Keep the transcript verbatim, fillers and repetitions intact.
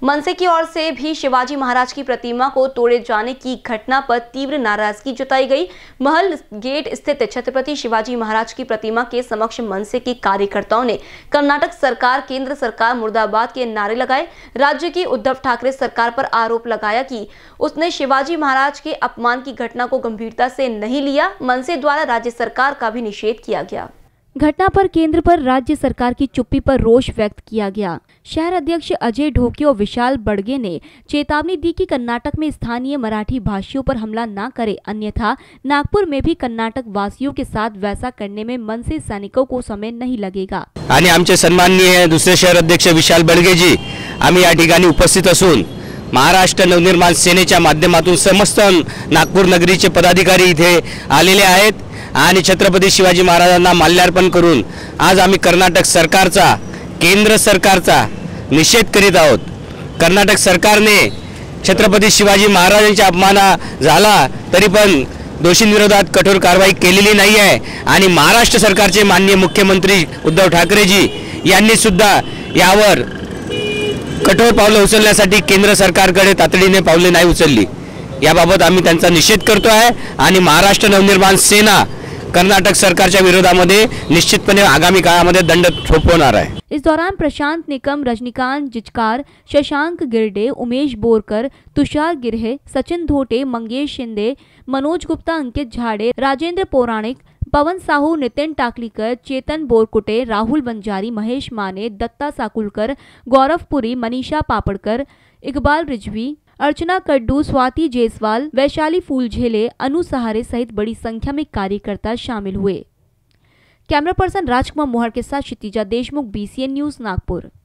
मनसे की ओर से भी शिवाजी महाराज की प्रतिमा को तोड़े जाने की घटना पर तीव्र नाराजगी जताई गई। महल गेट स्थित छत्रपति शिवाजी महाराज की प्रतिमा के समक्ष मनसे के कार्यकर्ताओं ने कर्नाटक सरकार, केंद्र सरकार मुर्दाबाद के नारे लगाए। राज्य की उद्धव ठाकरे सरकार पर आरोप लगाया कि उसने शिवाजी महाराज के अपमान की घटना को गंभीरता से नहीं लिया। मनसे द्वारा राज्य सरकार का भी निषेध किया गया। घटना पर केंद्र पर राज्य सरकार की चुप्पी पर रोष व्यक्त किया गया। शहर अध्यक्ष अजय ढोके और विशाल बड़गे ने चेतावनी दी कि कर्नाटक में स्थानीय मराठी भाषियों पर हमला न करे, अन्यथा नागपुर में भी कर्नाटक वासियों के साथ वैसा करने में मनसे सैनिकों को समय नहीं लगेगा। आणि आमचे सन्माननीय दुसरे शहर अध्यक्ष विशाल बड़गे जी आम्ही या ठिकाणी उपस्थित असून महाराष्ट्र नवनिर्माण सेनेच्या माध्यमातून समस्त नागपूर नगरीचे पदाधिकारी इथे आलेले आहेत आणि छत्रपती शिवाजी महाराजांना माल्यार्पण करून आज आम्ही कर्नाटक सरकारचा, केंद्र सरकारचा निषेध करीत आहोत। कर्नाटक सरकारने छत्रपती शिवाजी महाराजांच्या अपमान झाला तरी पण दोषींविरोधात कठोर कारवाई केलेली नाही आहे आणि महाराष्ट्र सरकारचे माननीय मुख्यमंत्री उद्धव ठाकरे जी यांनी सुद्धा यावर कठोर पावले उचलण्यासाठी केंद्र सरकारकडे तातडीने पावले नाही उचलली। याबाबत आम्ही त्यांचा निषेध करतो आहे आणि महाराष्ट्र नवनिर्माण सेना कर्नाटक सरकारच्या विरोधामध्ये निश्चितपणे आगामी काळामध्ये दंड थोपवणार आहे। इस दौरान प्रशांत निकम, रजनीकांत जिचकार, शशांक गिरडे, उमेश बोरकर, तुषार गिरहे, सचिन धोटे, मंगेश शिंदे, मनोज गुप्ता, अंकित झाड़े, राजेंद्र पौराणिक, पवन साहू, नितिन टाकलीकर, चेतन बोरकुटे, राहुल बंजारी, महेश माने, दत्ता साकुलकर, गौरव पुरी, मनीषा पापड़कर, इकबाल रिजवी, अर्चना कड्डू, स्वाति जायसवाल, वैशाली फूलझेले, अनु सहारे सहित बड़ी संख्या में कार्यकर्ता शामिल हुए। कैमरा पर्सन राजकुमार मोहर के साथ Kshitija Deshmukh, B C N news, Nagpur.